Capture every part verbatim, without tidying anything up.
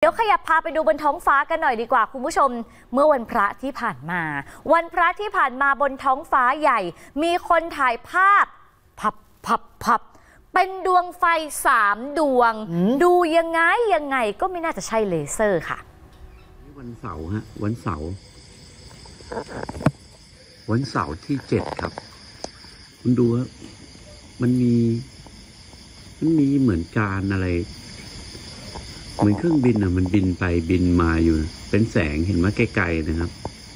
ดี๋ยวขยับพาไปดูบนท้องฟ้ากันหน่อยดีกว่าคุณผู้ชมเมื่อวันพระที่ผ่านมาวันพระที่ผ่านมาบนท้องฟ้าใหญ่มีคนถ่ายภาพพับพับพับเป็นดวงไฟสามดวงดูยังไงยังไงก็ไม่น่าจะใช่เลเซอร์ค่ะวันเสาร์ฮะวันเสาร์วันเสาร์ที่เจ็ดครับคุณดูว่ามันมีมันมีเหมือนการอะไรเหมือนเครื่องบินอ่ะมันบินไปบินมาอยู่เป็นแสงเห็นว่าไกลๆนะครับ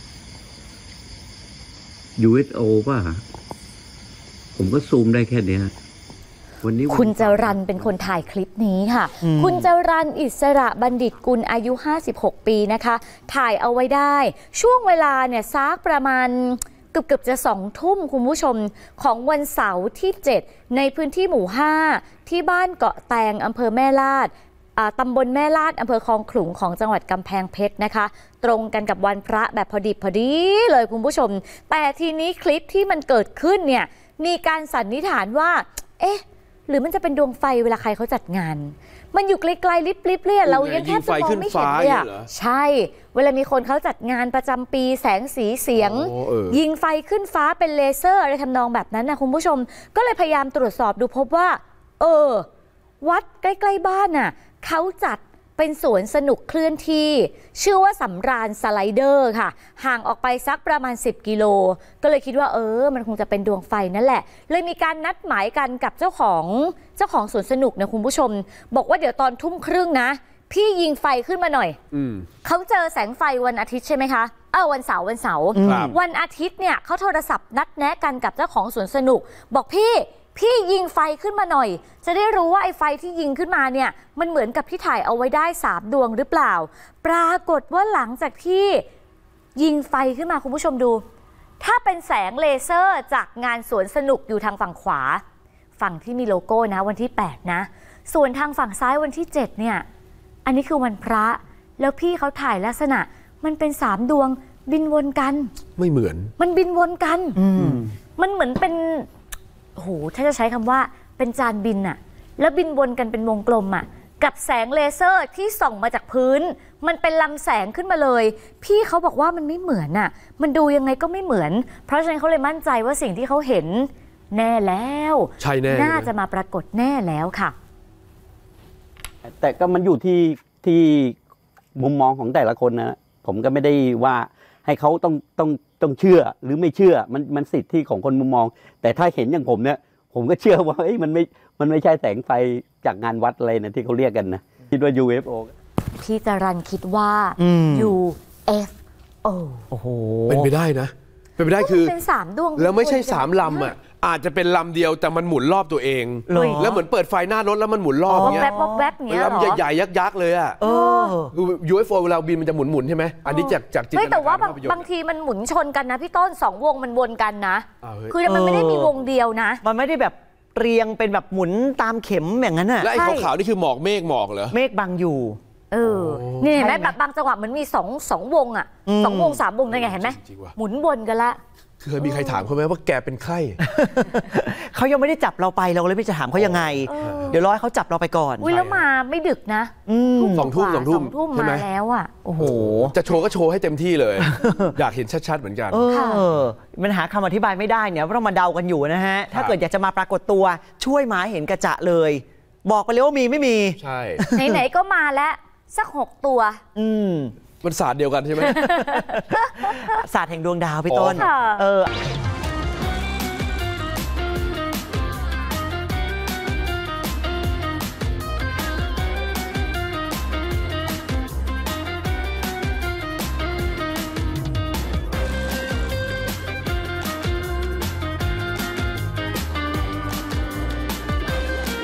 ยู เอฟ โอ ป่ะผมก็ซูมได้แค่นี้วันนี้คุณจรัญเป็นคนถ่ายคลิปนี้ค่ะคุณจรัญอิสระบัณฑิตกุลอายุห้าสิบหกปีนะคะถ่ายเอาไว้ได้ช่วงเวลาเนี่ยซักประมาณเกือบๆจะสองทุ่มคุณผู้ชมของวันเสาร์ที่เจ็ดในพื้นที่หมู่ห้าที่บ้านเกาะแตงอำเภอแม่ลาดตำบลแม่ลาดอำเภอคลองขลุงของจังหวัดกำแพงเพชรนะคะตรงกันกับวันพระแบบพอดีพอดีเลยคุณผู้ชมแต่ทีนี้คลิปที่มันเกิดขึ้นเนี่ยมีการสันนิษฐานว่าเอ๊ะหรือมันจะเป็นดวงไฟเวลาใครเขาจัดงานมันอยู่ไกลๆลิบๆเนี่ยเรายังแทบจะมองไม่เห็นเลยอ่ะใช่เวลามีคนเขาจัดงานประจำปีแสงสีเสียงยิงไฟขึ้นฟ้าเป็นเลเซอร์อะไรทำนองแบบนั้นนะคุณผู้ชมก็เลยพยายามตรวจสอบดูพบว่าเออวัดใกล้ๆบ้านน่ะเขาจัดเป็นสวนสนุกเคลื่อนที่ชื่อว่าสำราญสไลเดอร์ค่ะห่างออกไปสักประมาณสิบกิโลก็เลยคิดว่าเออมันคงจะเป็นดวงไฟนั่นแหละเลยมีการนัดหมายกันกับเจ้าของเจ้าของสวนสนุกนะคุณผู้ชมบอกว่าเดี๋ยวตอนทุ่มครึ่งนะพี่ยิงไฟขึ้นมาหน่อยเขาเจอแสงไฟวันอาทิตย์ใช่ไหมคะเออวันเสาร์วันเสาร์วันอาทิตย์เนี่ยเขาโทรศัพท์นัดแนะกันกับเจ้าของสวนสนุกบอกพี่พี่ยิงไฟขึ้นมาหน่อยจะได้รู้ว่าไอ้ไฟที่ยิงขึ้นมาเนี่ยมันเหมือนกับที่ถ่ายเอาไว้ได้สามดวงหรือเปล่าปรากฏว่าหลังจากที่ยิงไฟขึ้นมาคุณผู้ชมดูถ้าเป็นแสงเลเซอร์จากงานสวนสนุกอยู่ทางฝั่งขวาฝั่งที่มีโลโก้นะวันที่แปดนะส่วนทางฝั่งซ้ายวันที่เจ็ดเนี่ยอันนี้คือวันพระแล้วพี่เขาถ่ายลักษณะมันเป็นสามดวงบินวนกันไม่เหมือนมันบินวนกันมันเหมือนเป็นโอ้โหถ้าจะใช้คำว่าเป็นจานบินอะแล้วบินวนกันเป็นวงกลมอะกับแสงเลเซอร์ที่ส่องมาจากพื้นมันเป็นลำแสงขึ้นมาเลยพี่เขาบอกว่ามันไม่เหมือนอะมันดูยังไงก็ไม่เหมือนเพราะฉะนั้นเขาเลยมั่นใจว่าสิ่งที่เขาเห็นแน่แล้วใช่แน่น่าจะมาปรากฏแน่แล้วค่ะแต่ก็มันอยู่ที่ที่มุมมองของแต่ละคนนะผมก็ไม่ได้ว่าให้เขาต้องต้องต้องเชื่อหรือไม่เชื่อมันมันสิทธิของคนมุมมองแต่ถ้าเห็นอย่างผมเนี่ยผมก็เชื่อว่าเอ้ยมันไม่มันไม่ใช่แสงไฟจากงานวัดอะไรนะที่เขาเรียกกันนะคิดว่า ยู เอฟ โอพี่จรัญคิดว่า ยู เอฟ โอโอ้โหเป็นไปได้นะเป็นไปได้คือเป็นสามดวงแล้วไม่ใช่สามลำอ่ะอาจจะเป็นลำเดียวแต่มันหมุนรอบตัวเองแล้วเหมือนเปิดไฟหน้ารถแล้วมันหมุนรอบเงี้ยแวบแวบเงี้ยลำใหญ่ๆยักษ์ๆเลยอ่ะ ยู เอฟ โอ เวลาบินมันจะหมุนๆใช่ไหมอันนี้จากจากจินตนาการแต่ว่าบางทีมันหมุนชนกันนะพี่ต้นสองวงมันวนกันนะคือมันไม่ได้มีวงเดียวนะมันไม่ได้แบบเรียงเป็นแบบหมุนตามเข็มอย่างนั้นอ่ะและไอ้ขาวๆนี่คือหมอกเมฆหมอกเหรอเมฆบังอยู่เออนี่เห็นไหมแบบบางจังหวะมันมีสองสองวงอ่ะสองวงสามวงได้ไงเห็นไหมหมุนวนกันละเคยมีใครถามเขาไหมว่าแกเป็นใครเขายังไม่ได้จับเราไปเราเลยไม่จะถามเขายังไงเดี๋ยวรอให้เขาจับเราไปก่อนอุ้ยแล้วมาไม่ดึกนะสองทุ่มสองทุ่มใช่ไหมมาแล้วอ่ะโอ้โหจะโชว์ก็โชว์ให้เต็มที่เลยอยากเห็นชัดๆเหมือนกันมันหาคำอธิบายไม่ได้เนี่ยเรามาเดากันอยู่นะฮะถ้าเกิดอยากจะมาปรากฏตัวช่วยมาเห็นกระจะเลยบอกไปเลยว่ามีไม่มีใช่ไหนๆก็มาแล้วสักหกตัวอืมมันศาสตร์เดียวกันใช่ไหมศาสตร์แห่งดวงดาวพี่ต้นเออ